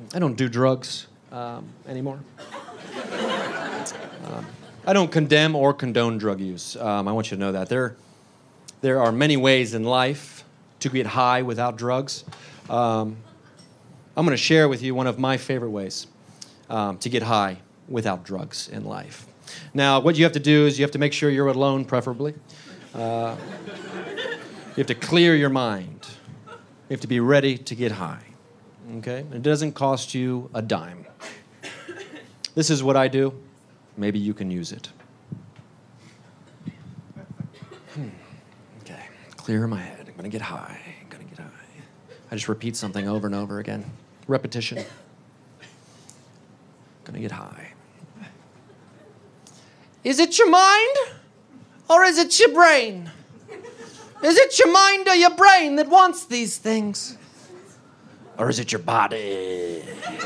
I don't do drugs anymore. I don't condemn or condone drug use. I want you to know that. There are many ways in life to get high without drugs. I'm going to share with you one of my favorite ways to get high without drugs in life. Now, what you have to do is you have to make sure you're alone, preferably. You have to clear your mind. You have to be ready to get high. Okay? It doesn't cost you a dime. This is what I do. Maybe you can use it. Okay. Clear my head. I'm going to get high. I just repeat something over and over again. Repetition. Gonna get high. Is it your mind or is it your brain? Is it your mind or your brain that wants these things? Or is it your body?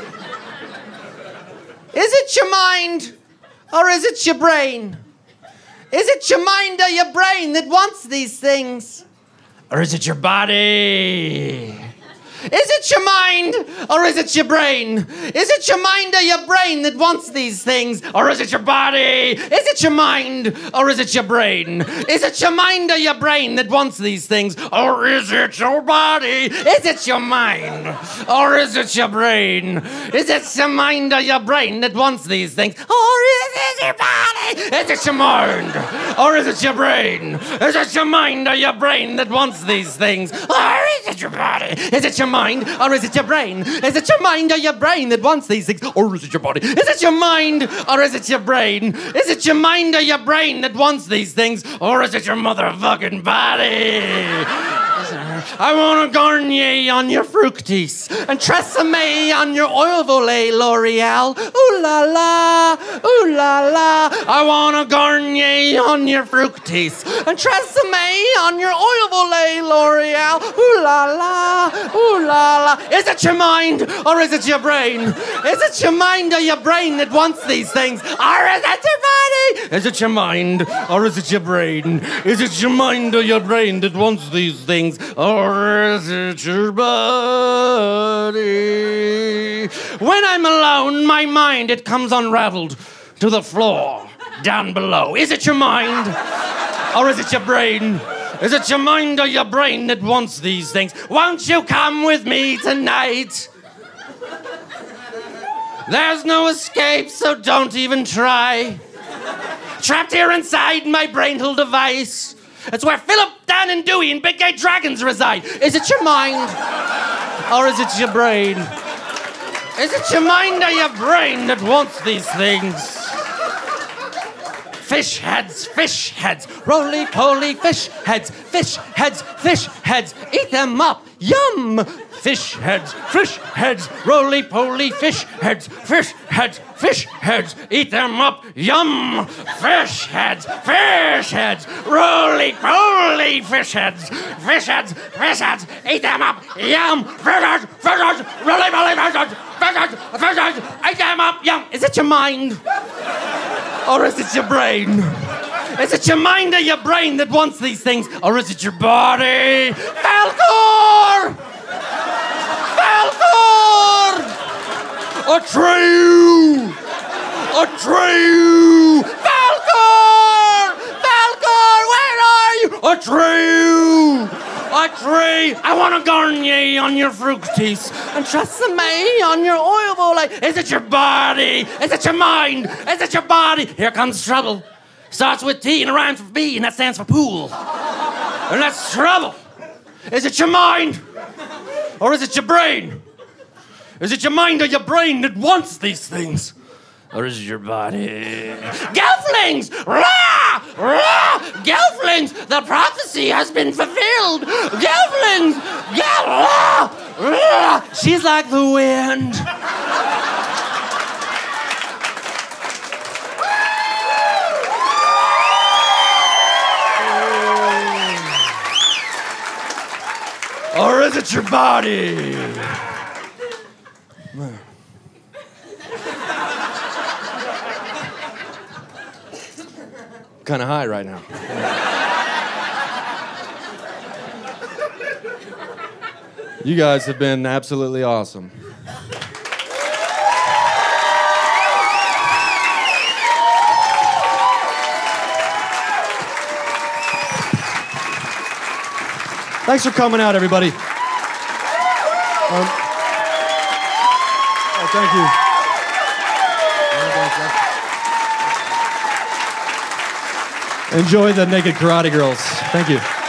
Is it your mind or is it your brain? Is it your mind or your brain that wants these things? Or is it your body? Is it your mind or is it your brain? Is it your mind or your brain that wants these things? Or is it your body? Is it your mind or is it your brain? Is it your mind or your brain that wants these things? Or is it your body? Is it your mind or is it your brain? Is it your mind or your brain that wants these things? Or is it your body? Is it your mind or is it your brain? Is it your mind or your brain that wants these things? Or is it your body? Is it your mind or is it your brain? Is it your mind or your brain that wants these things? Or is it your body? Is it your mind or is it your brain? Is it your mind or your brain that wants these things? Or is it your motherfucking body? I want a Garnier on your Fructis and Tresemme on your Oil Volet L'Oreal. Ooh la la, ooh la la. I want a Garnier on your Fructis and Tresemme on your Oil Volet L'Oreal. Ooh la la, ooh la la. Is it your mind or is it your brain? Is it your mind or your brain that wants these things? Or is it your body? Is it your mind or is it your brain? Is it your mind or your brain that wants these things? Or is it your body? When I'm alone, my mind, it comes unraveled to the floor down below. Is it your mind or is it your brain? Is it your mind or your brain that wants these things? Won't you come with me tonight? There's no escape, so don't even try. Trapped here inside my brainful device. It's where Philip, Dan, and Dewey and Big Gay Dragons reside. Is it your mind or is it your brain? Is it your mind or your brain that wants these things? Fish heads, roly-poly fish heads, eat them up, yum! Fish heads, roly-poly fish heads, eat them up, yum! Fish heads, roly-poly fish heads, eat them up, yum! Fish heads, roly-poly fish heads, eat them up, yum! Is it your mind? Or is it your brain? Is it your mind or your brain that wants these things? Or is it your body? Falcor! Atreyu! Falcor! Where are you? Atreyu! I want a Garnier on your Fructis and Tresemme on your Oil Volet. Is it your body? Is it your mind? Is it your body? Here comes trouble. Starts with T and rhymes with B, and that stands for pool. And that's trouble. Is it your mind? Or is it your brain? Is it your mind or your brain that wants these things? Or is it your body? Gelflings! Rah! Rah! Gelflings! The prophecy has been fulfilled! Gelflings! Rah! Rah! She's like the wind. Or is it your body? Kind of high right now. You guys have been absolutely awesome. Thanks for coming out, everybody. Thank you. Enjoy the Naked Karate Girls. Thank you.